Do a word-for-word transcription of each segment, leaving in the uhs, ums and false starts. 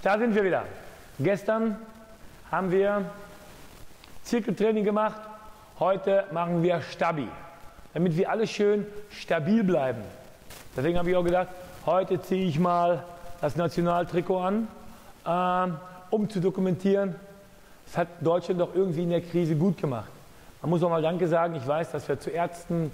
Da sind wir wieder. Gestern haben wir Zirkeltraining gemacht, heute machen wir Stabi, damit wir alle schön stabil bleiben. Deswegen habe ich auch gedacht, heute ziehe ich mal das Nationaltrikot an, ähm, um zu dokumentieren, es hat Deutschland doch irgendwie in der Krise gut gemacht. Man muss auch mal Danke sagen, ich weiß, dass wir zu Ärzten,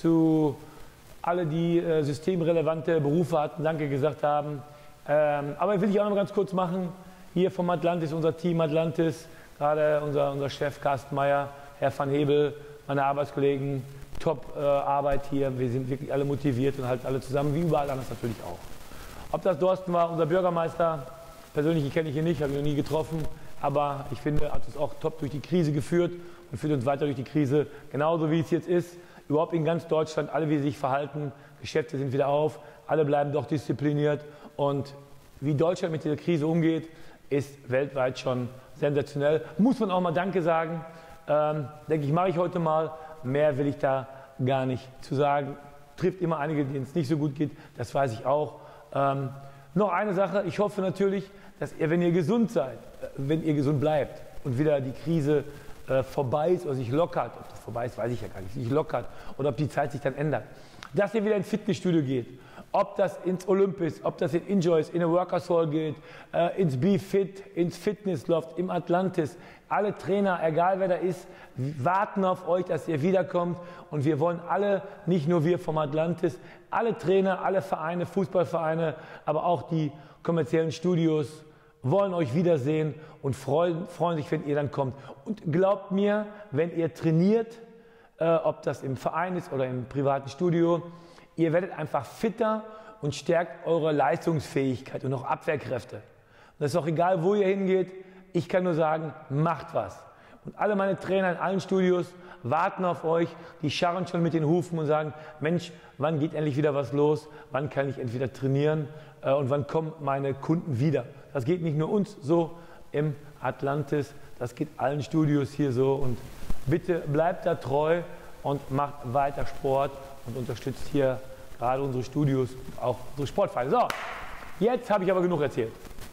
zu alle, die äh, systemrelevante Berufe hatten, Danke gesagt haben. Ähm, aber will ich auch noch mal ganz kurz machen, hier vom Atlantis, unser Team Atlantis, gerade unser, unser Chef Carsten Meyer, Herr van Hebel, meine Arbeitskollegen, top äh, Arbeit hier, wir sind wirklich alle motiviert und halt alle zusammen, wie überall anders natürlich auch. Ob das Dorsten war, unser Bürgermeister, persönlich kenne ich ihn nicht, habe ihn noch nie getroffen, aber ich finde, er hat uns auch top durch die Krise geführt und führt uns weiter durch die Krise, genauso wie es jetzt ist. Überhaupt in ganz Deutschland, alle wie sie sich verhalten, Geschäfte sind wieder auf, alle bleiben doch diszipliniert und wie Deutschland mit dieser Krise umgeht, ist weltweit schon sensationell. Muss man auch mal Danke sagen, ähm, denke ich, mache ich heute mal, mehr will ich da gar nicht zu sagen. Trifft immer einige, denen es nicht so gut geht, das weiß ich auch. Ähm, noch eine Sache, ich hoffe natürlich, dass ihr, wenn ihr gesund seid, wenn ihr gesund bleibt und wieder die Krise äh, vorbei ist oder sich lockert, ob das vorbei ist, weiß ich ja gar nicht, sich lockert oder ob die Zeit sich dann ändert, dass ihr wieder ins Fitnessstudio geht, ob das ins Olympus, ob das in Enjoys, in eine Workers Hall geht, äh, ins Be Fit, ins Fitnessloft, im Atlantis. Alle Trainer, egal wer da ist, warten auf euch, dass ihr wiederkommt. Und wir wollen alle, nicht nur wir vom Atlantis, alle Trainer, alle Vereine, Fußballvereine, aber auch die kommerziellen Studios wollen euch wiedersehen und freuen, freuen sich, wenn ihr dann kommt. Und glaubt mir, wenn ihr trainiert, äh, ob das im Verein ist oder im privaten Studio, ihr werdet einfach fitter und stärkt eure Leistungsfähigkeit und auch Abwehrkräfte. Und das ist auch egal, wo ihr hingeht. Ich kann nur sagen, macht was. Und alle meine Trainer in allen Studios warten auf euch. Die scharren schon mit den Hufen und sagen, Mensch, wann geht endlich wieder was los? Wann kann ich entweder trainieren äh, und wann kommen meine Kunden wieder? Das geht nicht nur uns so im Atlantis, das geht allen Studios hier so. Und bitte bleibt da treu und macht weiter Sport und unterstützt hier gerade unsere Studios, auch unsere Sportvereine. So, jetzt habe ich aber genug erzählt.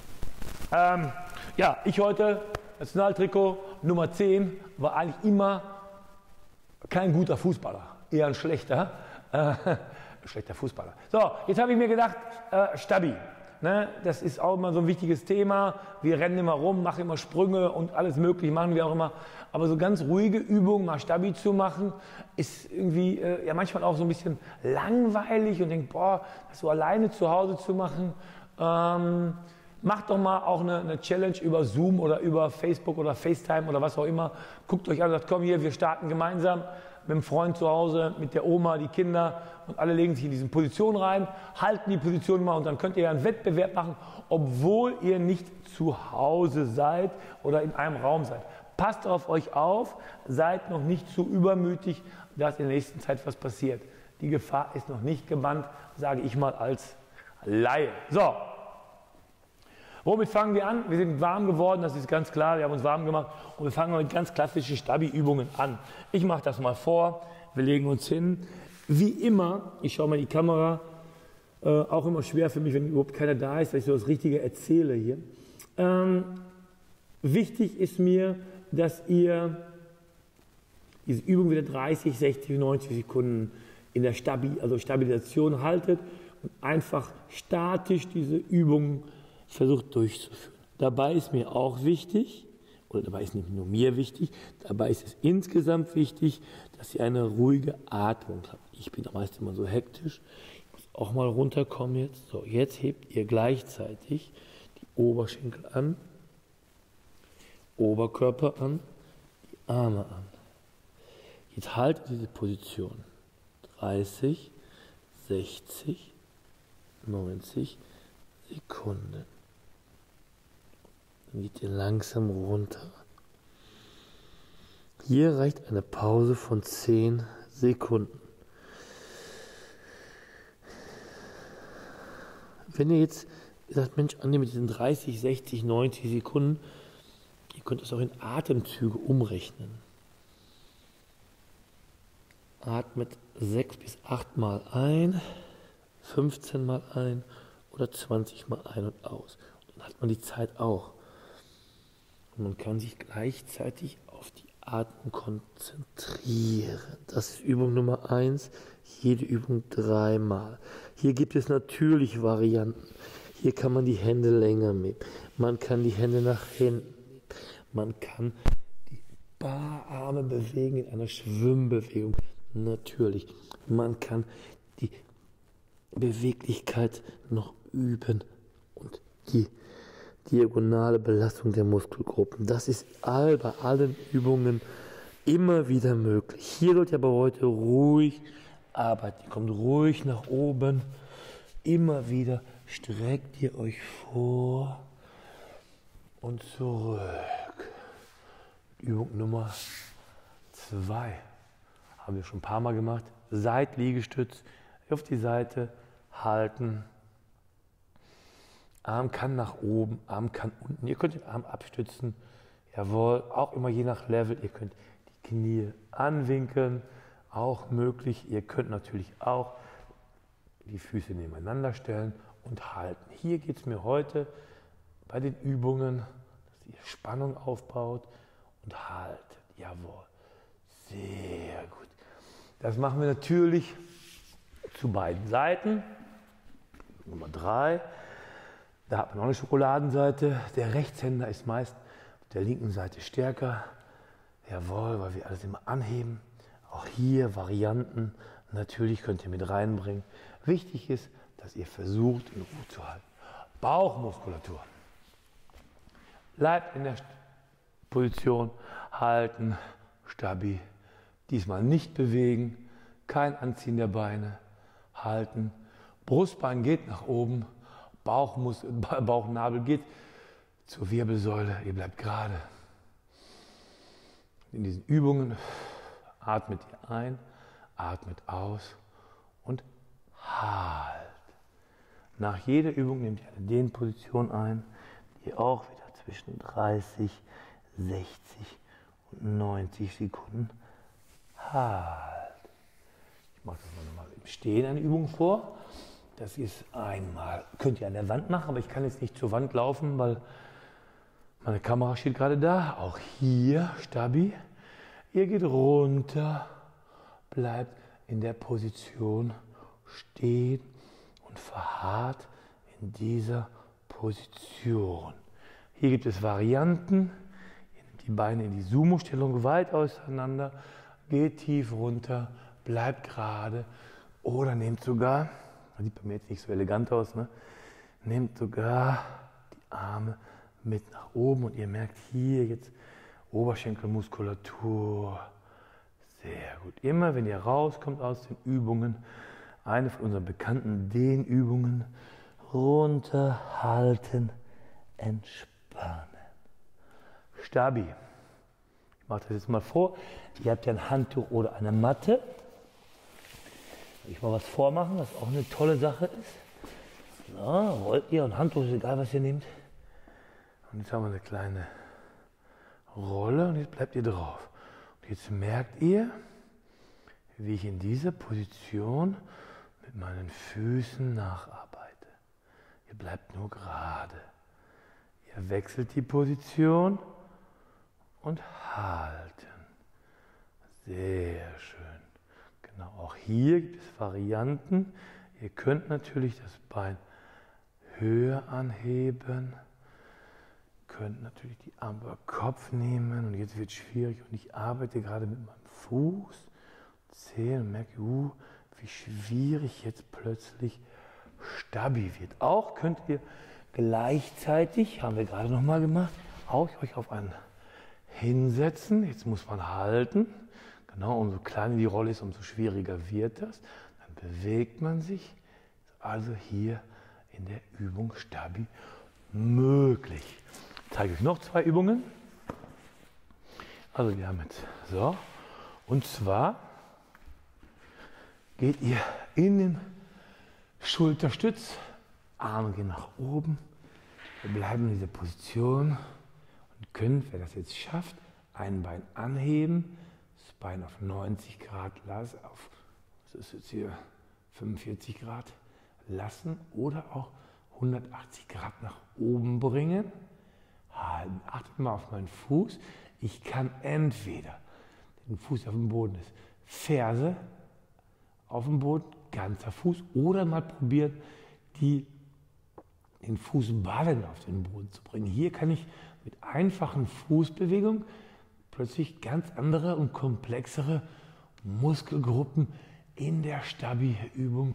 Ähm, ja, ich heute, Nationaltrikot Nummer zehn, war eigentlich immer kein guter Fußballer, eher ein schlechter, äh, schlechter Fußballer. So, jetzt habe ich mir gedacht, äh, Stabi. Ne, das ist auch immer so ein wichtiges Thema. Wir rennen immer rum, machen immer Sprünge und alles Mögliche machen wir auch immer. Aber so ganz ruhige Übungen, mal Stabi zu machen, ist irgendwie äh, ja manchmal auch so ein bisschen langweilig und denkt, boah, das so alleine zu Hause zu machen. Ähm, macht doch mal auch eine, eine Challenge über Zoom oder über Facebook oder FaceTime oder was auch immer. Guckt euch an und sagt, komm hier, wir starten gemeinsam mit dem Freund zu Hause, mit der Oma, die Kinder und alle legen sich in diese Position rein, halten die Position mal und dann könnt ihr ja einen Wettbewerb machen, obwohl ihr nicht zu Hause seid oder in einem Raum seid. Passt auf euch auf, seid noch nicht zu übermütig, dass in der nächsten Zeit was passiert. Die Gefahr ist noch nicht gebannt, sage ich mal als Laie. So, womit fangen wir an? Wir sind warm geworden, das ist ganz klar, wir haben uns warm gemacht und wir fangen mit ganz klassischen Stabi-Übungen an. Ich mache das mal vor, wir legen uns hin. Wie immer, ich schaue mal in die Kamera, äh, auch immer schwer für mich, wenn überhaupt keiner da ist, weil ich so das Richtige erzähle hier. Ähm, wichtig ist mir, dass ihr diese Übung wieder dreißig, sechzig, neunzig Sekunden in der Stabi, also Stabilisation haltet und einfach statisch diese Übung versucht durchzuführen. Dabei ist mir auch wichtig, oder dabei ist nicht nur mir wichtig, dabei ist es insgesamt wichtig, dass ihr eine ruhige Atmung habt. Ich bin meist immer so hektisch, ich muss auch mal runterkommen jetzt. So, jetzt hebt ihr gleichzeitig die Oberschenkel an, Oberkörper an, die Arme an. Jetzt haltet diese Position. dreißig, sechzig, neunzig Sekunden. Dann geht ihr langsam runter. Hier reicht eine Pause von zehn Sekunden. Wenn ihr jetzt sagt, Mensch, annehme mit diesen dreißig, sechzig, neunzig Sekunden, ihr könnt das auch in Atemzüge umrechnen. Atmet sechs bis acht Mal ein, fünfzehn Mal ein oder zwanzig Mal ein und aus. Dann hat man die Zeit auch. Und man kann sich gleichzeitig auf die Atmung konzentrieren. Das ist Übung Nummer eins. Jede Übung dreimal. Hier gibt es natürlich Varianten. Hier kann man die Hände länger nehmen. Man kann die Hände nach hinten nehmen. Man kann die Bararme bewegen in einer Schwimmbewegung. Natürlich. Man kann die Beweglichkeit noch üben und die diagonale Belastung der Muskelgruppen. Das ist all, bei allen Übungen immer wieder möglich. Hier sollt ihr aber heute ruhig arbeiten. Ihr kommt ruhig nach oben. Immer wieder streckt ihr euch vor und zurück. Übung Nummer zwei. Haben wir schon ein paar Mal gemacht. Seitliegestütz auf die Seite halten. Arm kann nach oben, Arm kann unten. Ihr könnt den Arm abstützen. Jawohl, auch immer je nach Level. Ihr könnt die Knie anwinkeln, auch möglich. Ihr könnt natürlich auch die Füße nebeneinander stellen und halten. Hier geht es mir heute bei den Übungen, dass ihr Spannung aufbaut und haltet. Jawohl, sehr gut. Das machen wir natürlich zu beiden Seiten. Nummer drei. Da hat man noch eine Schokoladenseite. Der Rechtshänder ist meist auf der linken Seite stärker. Jawohl, weil wir alles immer anheben. Auch hier Varianten. Natürlich könnt ihr mit reinbringen. Wichtig ist, dass ihr versucht, in Ruhe zu halten. Bauchmuskulatur. Bleibt in der Position, halten, stabil. Diesmal nicht bewegen, kein Anziehen der Beine, halten. Brustbein geht nach oben. Bauchmus- Bauchnabel geht zur Wirbelsäule, ihr bleibt gerade. In diesen Übungen atmet ihr ein, atmet aus und halt. Nach jeder Übung nehmt ihr eine Dehnposition ein, die auch wieder zwischen dreißig, sechzig und neunzig Sekunden halt. Ich mache das mal nochmal im Stehen eine Übung vor. Das ist einmal, könnt ihr an der Wand machen, aber ich kann jetzt nicht zur Wand laufen, weil meine Kamera steht gerade da. Auch hier, stabil. Ihr geht runter, bleibt in der Position stehen und verharrt in dieser Position. Hier gibt es Varianten. Ihr nehmt die Beine in die Sumo-Stellung weit auseinander, geht tief runter, bleibt gerade oder nehmt sogar, das sieht bei mir jetzt nicht so elegant aus, ne? Nehmt sogar die Arme mit nach oben und ihr merkt hier jetzt Oberschenkelmuskulatur. Sehr gut. Immer wenn ihr rauskommt aus den Übungen, eine von unseren bekannten Dehnübungen, runterhalten, entspannen. Stabi. Ich mache das jetzt mal vor. Ihr habt ja ein Handtuch oder eine Matte. Ich mal was vormachen, was auch eine tolle Sache ist. Na, rollt ihr und Handtuch ist egal, was ihr nehmt. Und jetzt haben wir eine kleine Rolle und jetzt bleibt ihr drauf. Und jetzt merkt ihr, wie ich in dieser Position mit meinen Füßen nacharbeite. Ihr bleibt nur gerade. Ihr wechselt die Position und halten. Sehr schön. Genau, auch hier gibt es Varianten. Ihr könnt natürlich das Bein höher anheben. Könnt natürlich die Arme über Kopf nehmen und jetzt wird es schwierig und ich arbeite gerade mit meinem Fuß, zähle und merke, uh, wie schwierig jetzt plötzlich stabil wird. Auch könnt ihr gleichzeitig, haben wir gerade noch mal gemacht, auch euch auf einen hinsetzen. Jetzt muss man halten. Genau, umso kleiner die Rolle ist, umso schwieriger wird das. Dann bewegt man sich. Also hier in der Übung stabil möglich. Ich zeige euch noch zwei Übungen. Also wir haben jetzt so. Und zwar geht ihr in den Schulterstütz, Arme gehen nach oben. Wir bleiben in dieser Position und können, wer das jetzt schafft, ein Bein anheben, das Bein auf neunzig Grad lassen, auf, was ist jetzt hier, fünfundvierzig Grad lassen oder auch hundertachtzig Grad nach oben bringen. Halten. Achtet mal auf meinen Fuß. Ich kann entweder den Fuß auf dem Boden ist, Ferse auf dem Boden, ganzer Fuß, oder mal probieren, die, den Fußballen auf den Boden zu bringen. Hier kann ich mit einfachen Fußbewegungen plötzlich ganz andere und komplexere Muskelgruppen in der Stabi-Übung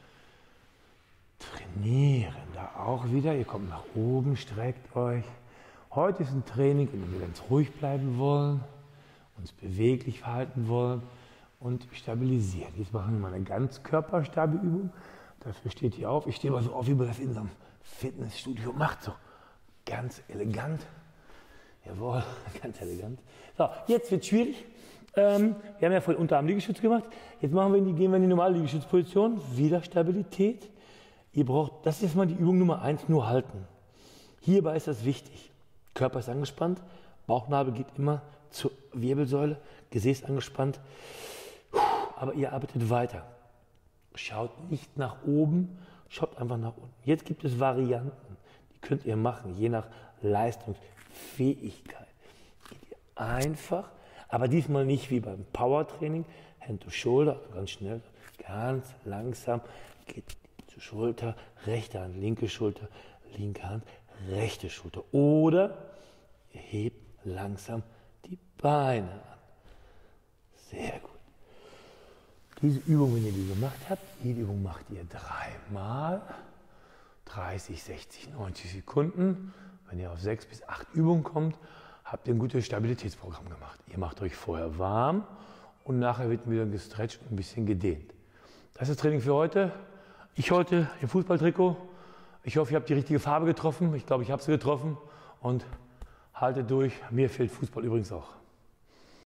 trainieren. Da auch wieder, ihr kommt nach oben, streckt euch. Heute ist ein Training, in dem wir ganz ruhig bleiben wollen, uns beweglich verhalten wollen und stabilisieren. Jetzt machen wir mal eine Ganzkörper-Stabi-Übung. Dafür steht ihr auf. Ich stehe mal so auf, wie man das in so einem Fitnessstudio macht. So ganz elegant. Jawohl, ganz elegant. So, jetzt wird es schwierig. Ähm, wir haben ja vorhin Unterarm-Liegestütz gemacht. Jetzt machen wir in die, gehen wir in die normale Liegestützposition. Wieder Stabilität. Ihr braucht, das ist jetzt mal die Übung Nummer eins, nur halten. Hierbei ist das wichtig. Körper ist angespannt, Bauchnabel geht immer zur Wirbelsäule, Gesäß angespannt. Aber ihr arbeitet weiter. Schaut nicht nach oben, schaut einfach nach unten. Jetzt gibt es Varianten, die könnt ihr machen, je nach Leistungsfähigkeit. Geht ihr einfach, aber diesmal nicht wie beim Powertraining, Hand to Shoulder, ganz schnell, ganz langsam, geht zur Schulter, rechte Hand, linke Schulter, linke Hand, rechte Schulter. Oder ihr hebt langsam die Beine an. Sehr gut. Diese Übung, wenn ihr die gemacht habt, jede Übung macht ihr dreimal, dreißig, sechzig, neunzig Sekunden. Wenn ihr auf sechs bis acht Übungen kommt, habt ihr ein gutes Stabilitätsprogramm gemacht. Ihr macht euch vorher warm und nachher wird wieder gestretcht und ein bisschen gedehnt. Das ist das Training für heute. Ich heute im Fußballtrikot. Ich hoffe, ihr habt die richtige Farbe getroffen. Ich glaube, ich habe sie getroffen und haltet durch. Mir fehlt Fußball übrigens auch.